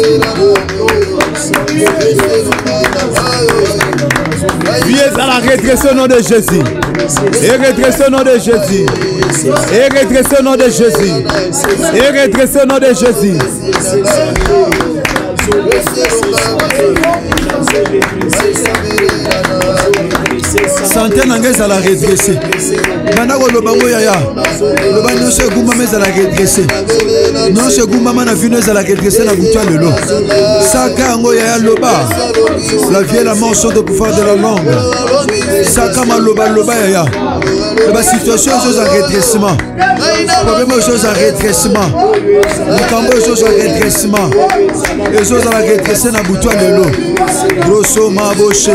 Speaker 8: Vie à la redresser. redressé au nom de Jésus. Et redressé au nom de Jésus. Et redressé au nom de Jésus. Et redressé au nom de Jésus.
Speaker 7: Santé n'engage à la redresser. Banako le bango yaya. Le bango se goumba mais à la redresser. Non se goumba man a vu nous à la redresser na bouton le lot. Saka ngo yaya loba. La vie et la mort sont au pouvoir de la langue. Saka ma loba yaya. La situation est en redressement. Problème est en redressement. Le cambo est en redressement. Les choses à la redresser na bouton le lot. Grosso maboché.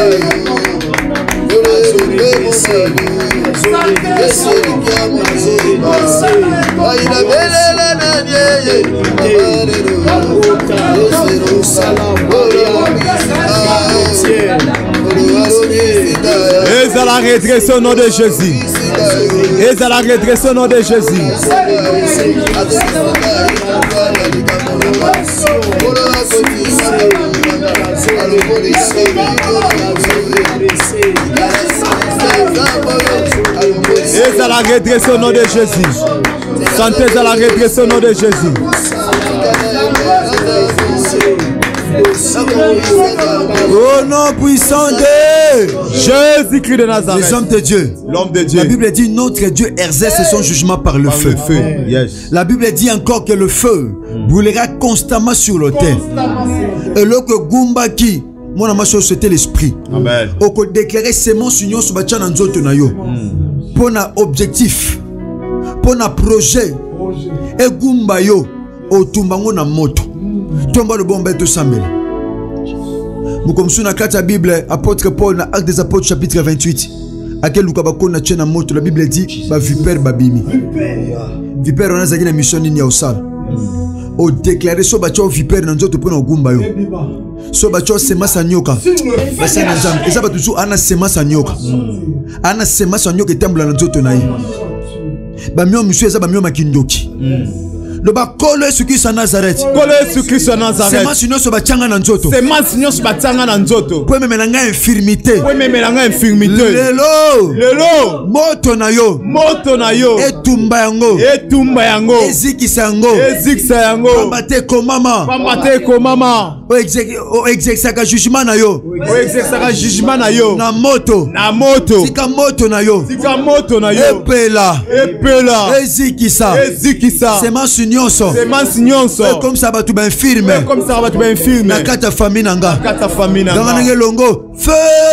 Speaker 8: Et à la redresse au nom de Jésus. Et à la redresse au nom de Jésus. Et à la redresse au nom de Jésus. Santé à la redresse au nom de Jésus.
Speaker 7: Au nom puissant de
Speaker 8: Jésus-Christ de Nazareth.
Speaker 7: Les hommes de Dieu.
Speaker 8: L'homme de Dieu.
Speaker 7: La Bible dit notre Dieu exerce son jugement par le feu.
Speaker 8: Yes.
Speaker 7: La Bible dit encore que le feu brûlera constamment sur l'autel. Et lorsque Gumbaki, mon ami, c'était l'esprit.
Speaker 8: Amen.
Speaker 7: Au côté déclarer sémence union sur bâtiment dans notre nayo. Pour un objectif, pour un projet. Et Gumbayo, au tumbango na moto. Tomba le bon bête 100 000. Nous comme sur la Bible, apôtre Paul, dans Actes des Apôtres, chapitre 28. À quel Lukabako na tchena moto, la Bible dit, ba vipère babimi. Vipère, on a zagi la mission ni au sal. Au déclaré, so bacho vipère dans notre point au Gumbayo. So bacho sema sanyoka. Basa na jam. Et ça va toujours ana sema sanyoka. Ana sema sanyoka tembla dans notre naï. Ba mio monsieur, ça ba mio makindoki. Le bas kolo Yesu Kristo Nazareth.
Speaker 8: Kolo Yesu Kristo Nazareth.
Speaker 7: Sema sinyo so bachanga na nzoto.
Speaker 8: Sema sinyo so bachanga na nzoto.
Speaker 7: Pwe meme nanga infirmité.
Speaker 8: Pwe meme nanga infirmité. Lelo.
Speaker 7: Moto na yo.
Speaker 8: Moto na yo.
Speaker 7: Etumba yango.
Speaker 8: Etumba yango.
Speaker 7: Ezikisa yango.
Speaker 8: Ezikisa yango.
Speaker 7: Pambate ko mama.
Speaker 8: Pambate ko mama.
Speaker 7: O exercer jugement na yo.
Speaker 8: O exercer jugement na yo.
Speaker 7: Na moto.
Speaker 8: Na moto.
Speaker 7: Tika moto na yo.
Speaker 8: Tika moto na yo.
Speaker 7: Epela.
Speaker 8: Epela.
Speaker 7: Ezikisa.
Speaker 8: Ezikisa.
Speaker 7: Sema nyonso.
Speaker 8: Semansi nyonso.
Speaker 7: Comme ça va tout bien firme.
Speaker 8: Comme ça va tout bien firme.
Speaker 7: Na kata famille nanga.
Speaker 8: Kata famille nanga.
Speaker 7: Dans nanga longo. Feu.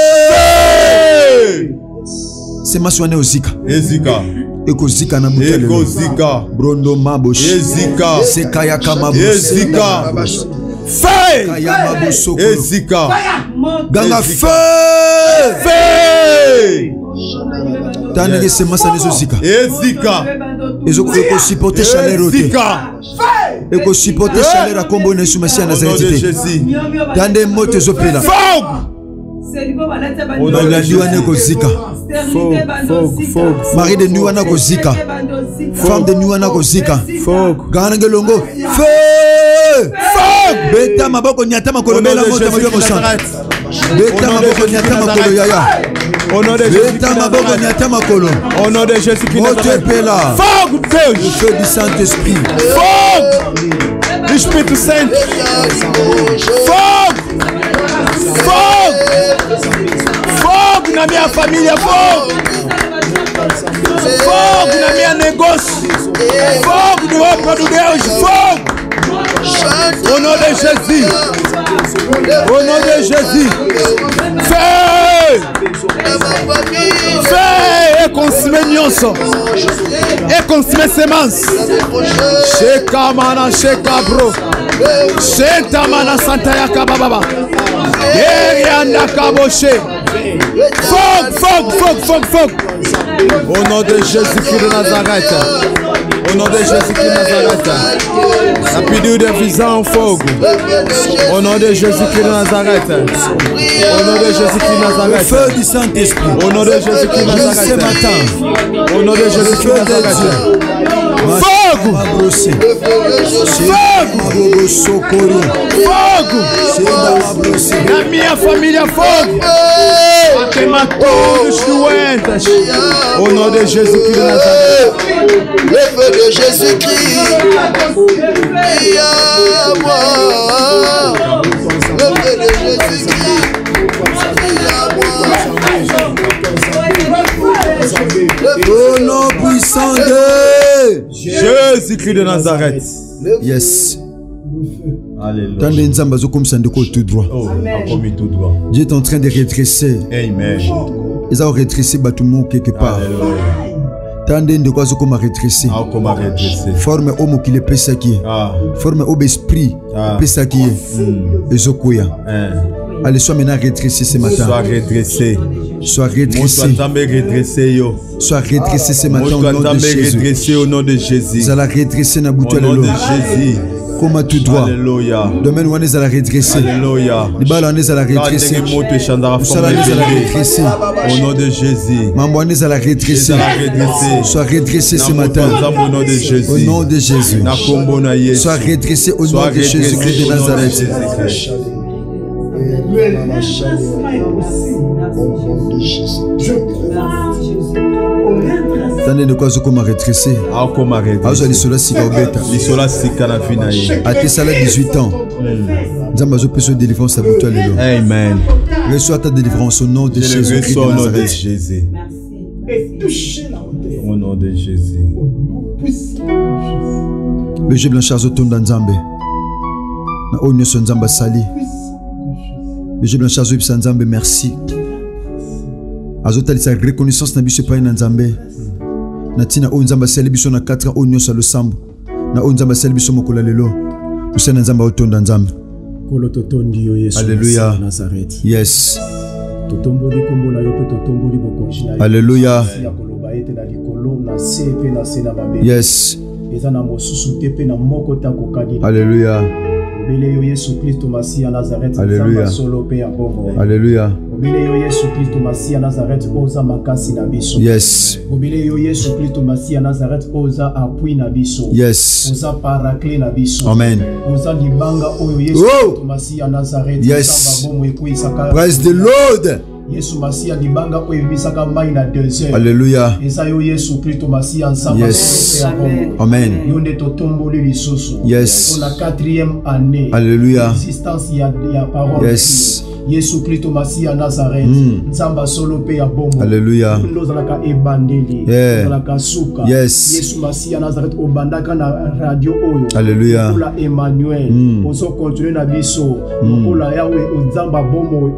Speaker 7: Sema soane ozika.
Speaker 8: Ezika.
Speaker 7: Eko zika na mutele.
Speaker 8: Eko zika.
Speaker 7: Brondo maboshi.
Speaker 8: Ezika.
Speaker 7: Sekaya kama boshi.
Speaker 8: Ezika. Feu.
Speaker 7: Kaya maboso.
Speaker 8: Ezika.
Speaker 7: Ganga feu.
Speaker 8: Feu.
Speaker 7: Tanege sema sa nezo zika.
Speaker 8: Ezika.
Speaker 7: Eko supporter chaleur.
Speaker 8: Ezika.
Speaker 7: Eko supporter chaleur akombo na Yesu Masiya Nazareth. Tande moto zopela.
Speaker 8: Fog.
Speaker 7: Onagaliwane kozika. Marie de Nuana kozika. Femme de Nuana kozika. Ganange longo. Feu!
Speaker 8: Fog!
Speaker 7: Beta maboko nyata makolo bela moto mayo mosana. Beta maboko nyata makolo yaya. Beta maboko nyata makolo.
Speaker 8: Au nom de Jésus-Christ.
Speaker 7: Moto pela.
Speaker 8: Fog!
Speaker 7: Le feu du Saint-Esprit.
Speaker 8: Fog! Espírito Santo. Fogo! Fogo! Fogo na minha família, fogo! Fogo na minha negócio! Fogo do roupa do Deus, fogo! Au nom de Jésus! Au nom de Jésus! Feu! Feu! Et consumer nyonso! Et consumer semence! Sheka mana sheka bro! Shenta mana santa ya kababa! Erianda kaboshe! Fogo! Fogo! Fogo! Fogo! Fogo! Au nom de Jésus-Christ de Nazareth! Au nom de Jésus-Christ de Nazareth! La pidou de visant fogo! Au nom de Jésus-Christ de Nazareth! Au nom de Jésus-Christ de Nazareth!
Speaker 7: Le feu du Saint-Esprit!
Speaker 8: Au nom de Jésus-Christ de Nazareth!
Speaker 7: Ce matin!
Speaker 8: Au nom de Jésus-Christ de Nazareth! Fogo! Na minha família, fogo. Queima todos os doentes. Au nom de Jésus-Christ de Nazareth.
Speaker 4: Le feu de Jésus-Christ. Le feu de Jésus-Christ.
Speaker 7: Au nom puissant de
Speaker 8: Jésus-Christ de Nazareth.
Speaker 7: Yes.
Speaker 8: Alléluia.
Speaker 7: Tandis Nzamba zo comme ça de tout droit. Dieu est en train de redresser.
Speaker 8: Amen.
Speaker 7: Ils ont redressé Batumo quelque part. Tandis de quoi zo comme redresser. Forme homme qui le pèse qui. Forme homme esprit pèse qui. Et zo koya. Allez, sois maintenant redressé ce matin.
Speaker 8: Sois redressé.
Speaker 7: Sois redressé. Sois redressé ce matin au nom de Jésus.
Speaker 8: Au nom de Jésus.
Speaker 7: Vous allez redresser na bouteille
Speaker 8: au nom de Jésus.
Speaker 7: Comme tout droit.
Speaker 8: Alléluia.
Speaker 7: Domaine où on est à la redresser.
Speaker 8: Alléluia.
Speaker 7: Les balles on est à la redresser. Au
Speaker 8: nom de Jésus.
Speaker 7: Maman on est à la redresser. Sois redressé ce matin.
Speaker 8: Au nom de Jésus.
Speaker 7: Au nom de Jésus. Sois redressé au nom de Jésus-Christ de Nazareth. Tandis de quoi comme redressé. Azo lisola sika obeta.
Speaker 8: Lisola sika na fina ye.
Speaker 7: Ate sala 18 ans. Nzamba zo peso délivrance à bouto lelo.
Speaker 8: Amen.
Speaker 7: Reçois ta délivrance au nom de Jésus-Christ de Nazareth.
Speaker 8: Au nom de Jésus.
Speaker 7: Béje Blanchard zo tonda Nzambe. Na onyo so Nzamba sali. Béje Blanchard zo ibsa Nzambe merci. Azotali sa reconnaissance na biso pa na Nzambe. Na tina o Nzamba sali biso na 4 ans onyo sa losambo. Na o Nzamba sali biso mokola lelo. Usana Nzamba otonda Nzambe.
Speaker 9: Kolo totondi yo Yesu
Speaker 7: Alléluia.
Speaker 9: Nazareth.
Speaker 7: Yes.
Speaker 9: Totomboli kombola yo pe totomboli bokonjina.
Speaker 7: Alléluia.
Speaker 9: Ya koloba ete na likolo na sepe na sena mabe.
Speaker 7: Yes.
Speaker 9: Eza na mosusu te pe na moko ta kokadi.
Speaker 7: Alléluia.
Speaker 9: Obele yo Yesu Kristo Masia Nazareth.
Speaker 7: Alléluia.
Speaker 9: Solo pe ya bongo.
Speaker 7: Alléluia.
Speaker 9: Obele yo Yesu Kristo Masia Nazareth oza makasi na biso.
Speaker 7: Yes.
Speaker 9: Obele yo Yesu Kristo Masia Nazareth oza appui na biso.
Speaker 7: Yes.
Speaker 9: Oza paraclet na biso.
Speaker 7: Amen.
Speaker 9: Oza libanga oyo Yesu Kristo Masia Nazareth.
Speaker 7: Yes.
Speaker 9: Praise
Speaker 7: Praise the Lord.
Speaker 9: Yesu Masia libanga oyo bisaka mai na 2 heures.
Speaker 7: Alléluia.
Speaker 9: Eza yo Yesu Kristo Masia nsamba.
Speaker 7: Yes. Amen.
Speaker 9: Yonde totomboli lisusu.
Speaker 7: Yes.
Speaker 9: Pour la 4e année.
Speaker 7: Alléluia.
Speaker 9: Existence ya parole.
Speaker 7: Yes.
Speaker 9: Yesu Kristo Masia Nazareth. Nzamba solo pe ya bombo.
Speaker 7: Alléluia.
Speaker 9: Ndozalaka ebandeli. Ndozalaka suka.
Speaker 7: Yes.
Speaker 9: Yesu Masia Nazareth obandaka na radio oyo.
Speaker 7: Alléluia.
Speaker 9: Pour la Emmanuel. Ozo continuer na biso. Pour la Yahweh Nzamba bombo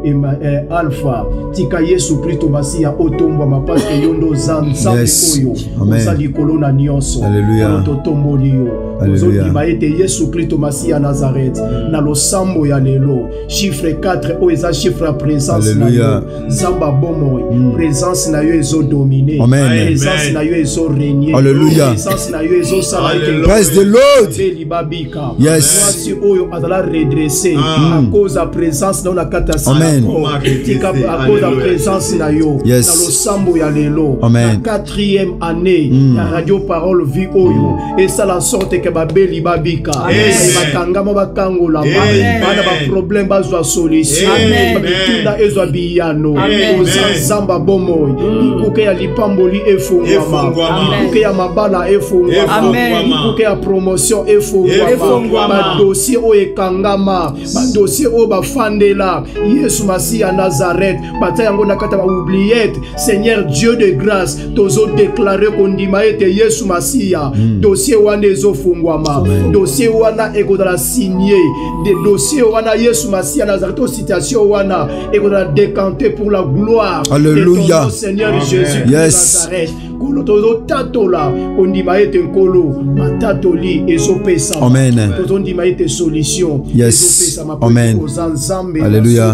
Speaker 9: Alpha. Tika Yesu Kristo Masia otombwa mapaske yondo nzambe oyo. Oza likolo na nyonso.
Speaker 7: Alléluia.
Speaker 9: Totomboli yo.
Speaker 7: Alléluia.
Speaker 9: Ozokima ete Yesu Kristo Masia Nazareth. Na losambo ya lelo. Chiffre 4 oyo eza chiffre ya présence na yo. Nzamba bomo. Présence na yo ezo dominer. Présence na yo ezo régner.
Speaker 7: Alléluia.
Speaker 9: Présence na yo ezo sala ete.
Speaker 7: Praise the Lord.
Speaker 9: Libabika.
Speaker 7: Yes.
Speaker 9: Mwasi oyo azala redresser à cause de présence na kata sa.
Speaker 7: Amen.
Speaker 9: Tika à cause de présence na yo.
Speaker 7: Yes.
Speaker 9: Na losambo ya lelo.
Speaker 7: Amen.
Speaker 9: La 4e année ya radio parole vie oyo. Et ça la sorte que babeli babika. Bakangama bakangola. Bana ba problème bazwa solution. Bitunda ezwa biyano. Ozanzamba bomoy. Ikuke ya lipamboli efungwama. Ikuke ya mabala efungwama. Ikuke ya promotion efungwama. Ba dossier o ekangama. Ba dossier o bafandela. Yesu Masia Nazareth. Bata yango nakata ba oubliette. Seigneur Dieu de grâce. Tozo déclarer kondima ete Yesu Masia. Dossier wana ezofungwama. Dossier wana ekodala signé. Des dossiers wana Yesu Masia Nazareth. Situation wana ekodala décanté pour la gloire.
Speaker 7: Alléluia.
Speaker 9: De ton Seigneur Jésus de Nazareth. Tozo tatola kondima ete nkolo matatoli ezopesa.
Speaker 7: Amen.
Speaker 9: Tozo ndima ete solution.
Speaker 7: Yes. Amen. Alléluia.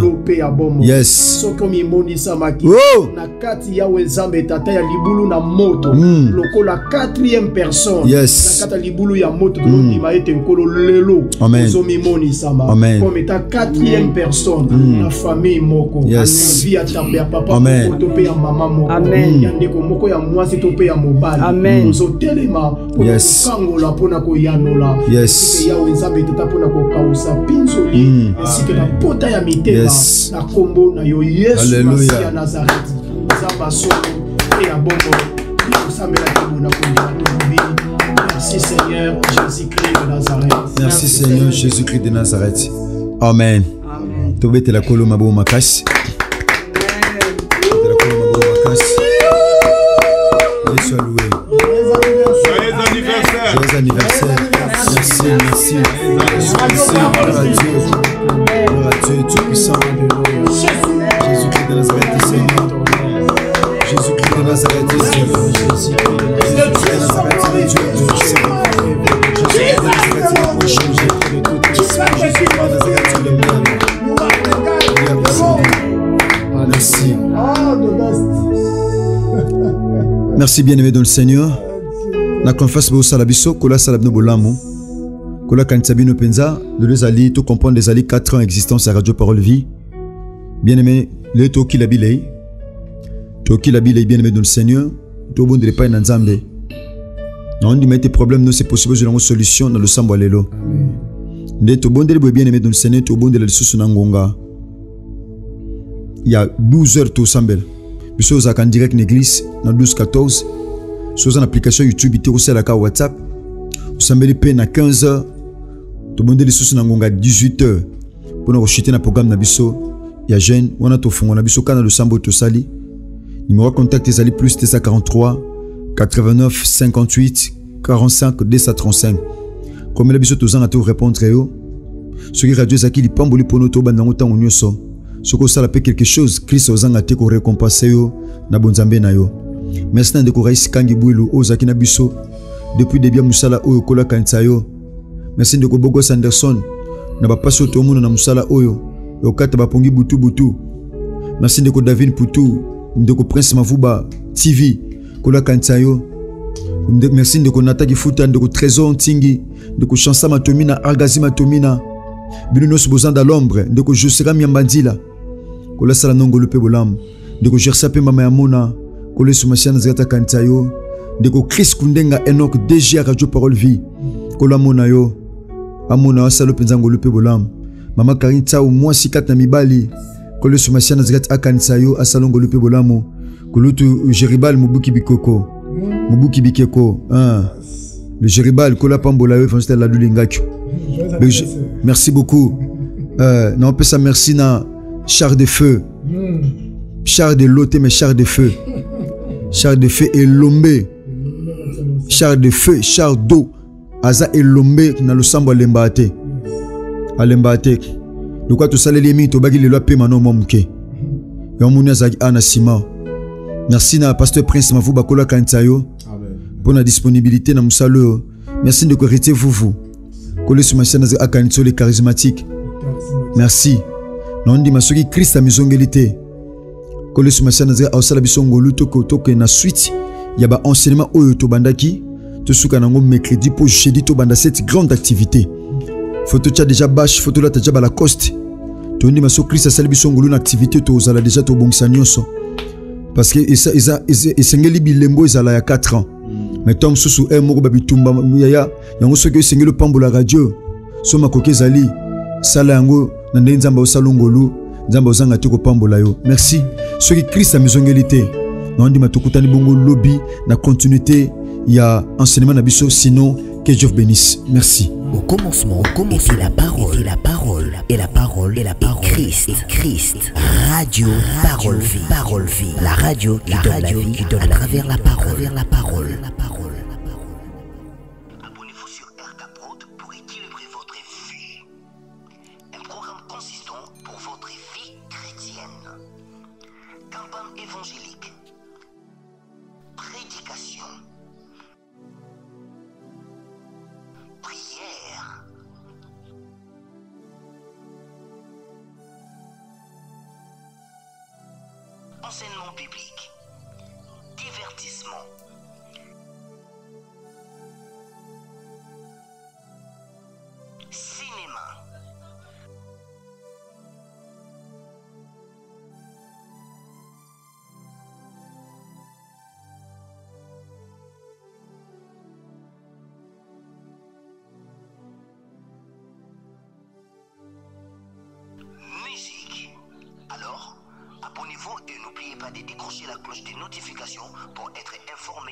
Speaker 7: Yes.
Speaker 9: Sokomi monisa maki. Na kati ya wezambe tata ya libulu na moto. Lokola 4e personne.
Speaker 7: Yes.
Speaker 9: Na kata libulu ya moto tozo ndima ete nkolo lelo.
Speaker 7: Amen.
Speaker 9: Zomi monisa ma.
Speaker 7: Amen.
Speaker 9: Comme ta 4e personne. Na famille moko.
Speaker 7: Yes.
Speaker 9: Via tambe ya papa.
Speaker 7: Amen.
Speaker 9: Moko pe ya mama moko. Ya ndeko moko ya mwasi mwasi to pe ya mobali ozotelema mpona kokangola mpona koyanola esike yawe nzambe tata mpona kokausa mpinzoli esike na pota ya mitema na kombo na yo yesu masi ya nazareti nzambe asolo pe ya bongo ekosambelaki bona kondima tolobi. Merci Seigneur Jésus-Christ de Nazareth.
Speaker 7: Merci Seigneur Jésus-Christ de Nazareth. Amen. Tobete la kolo mabo makasi. Tobete la kolo mabo makasi. Yesu loué.
Speaker 8: Joyeux anniversaire.
Speaker 7: Joyeux anniversaire. Merci, merci. Merci. Gloire à Dieu. Gloire à Dieu tout-puissant. Jésus-Christ de Nazareth, Seigneur. Jésus-Christ de Nazareth, Seigneur. Jésus-Christ de Nazareth, Dieu. Merci. Merci bien-aimé dans le Seigneur. La confiance au salabiso, kola salabno bolamo. Kola kantabino penza, de les alliés, tout comprendre les alliés 4 ans existence à Radio Parole Vie. Bien-aimé, le toki la bilei. Toki la bilei bien-aimé dans le Seigneur. Tout bon de pas en Nzambe. Non, on dit mais tes problèmes, non, c'est possible, j'ai une solution dans le sambo alelo. Amen. Tout bon de bien-aimé dans le Seigneur, tout bon de la sous nangonga. Il y a 12 heures tout sambel. Puis vous avez en direct une église dans 12-14. Vous avez une application YouTube, vous avez la WhatsApp. Vous avez à 15 heures. Tout le monde est sous 18 heures. Pour nous chuter dans le programme Nabiso, il y a jeune, on a tout fait. On a biso quand le sambo to sali. Numéro de contact est plus 43 89 58 45 235. Comme la biso tous en a tout répondre yo. Ce qui radio zaki li pamboli pour nous to bandango tango nyoso. Ce que ça l'appelle quelque chose, Christ aux angate ko récompenser yo na bonzambe na yo. Merci de ko raisi kangi builu ozaki na biso depuis début musala oyo kola kanisa yo. Merci de ko Bogo Sanderson na ba paso to muno na musala oyo yo kata ba pongi butu butu. Merci de ko David Poutou, de ko Prince Mavuba TV kola kanisa yo. Merci de ko Nataki Futa, de ko Trésor Ntingi, de ko Chansa Matomina, Argazi Matomina. Binunos Bozanda l'ombre, de ko Josera Miambandila. Kola sala nongo lupe bolam. De ko Gersa pe mama yamona. Kola sumasiana zata kantayo. De ko Chris Kundenga Enoch DG Radio Parole Vie. Kola mona yo. Amona wasalo penzango lupe bolam. Mama Karin Tao mwasi kata mibali. Kola sumasiana zata akantayo asalongo lupe bolamo. Kolutu Jeribal Mubuki Bikoko. Mubuki Bikeko. Le Jeribal Kola Pambola évangile la Lulingakyo. Merci beaucoup. Non, on peut ça merci na char de feu. Char de loté, mais char de feu. Char de feu et lombé. Char de feu, char d'eau. Aza et lombé na le sambo lembate. Alembate. Le quoi tout ça les limites au bagil le loi pe mano momke. Yomounia zagi anasima. Merci na pasteur Prince Mavuba Kola Kantayo. Pour la disponibilité na musalo. Merci de corriger vous. Kole sumasiana za akanitso les charismatiques. Merci. Non di masoki Christ a mizongelité. Kole sumasiana za ausala bisongo luto ko na suite. Ya ba enseignement oyo to bandaki. To suka nango mercredi pour jeudi to banda cette grande activité. Photo tcha déjà bash, photo la tcha ba la coste. To ndi maso Christ a sala bisongo lu na activité to zala déjà to bongisa nyonso. Parce que isa sengeli bilembo izala ya 4 ans. Mais Tom Sousou est mort babitumba yaya yango soki esengeli pambo la radio soma kokezali sala yango na ndenge nzamba osalongolu nzamba ozanga te kopambola yo. Merci soki Christ a mizongelité na ndima tokutani bongo lobby na continuité ya enseignement na biso sinon que Dieu vous bénisse. Merci.
Speaker 5: Au commencement était la parole, et la parole Christ. Radio Parole Vie, la radio qui donne la vie à travers la parole.
Speaker 10: Abonnez-vous sur RK Prod pour équilibrer votre vie. Un programme consistant pour votre vie chrétienne. Campagne évangélique. Prédication. Prière. Enseignement biblique. Divertissement. Cinéma. pas de décrocher la cloche de notification pour être informé